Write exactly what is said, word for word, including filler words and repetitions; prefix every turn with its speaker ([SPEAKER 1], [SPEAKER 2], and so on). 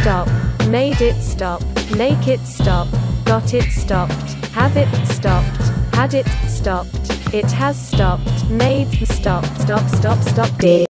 [SPEAKER 1] stop, made it stop, make it stop, got it stopped, have it stopped, had it stopped, it has stopped, made stop, stop, stop, stop, did.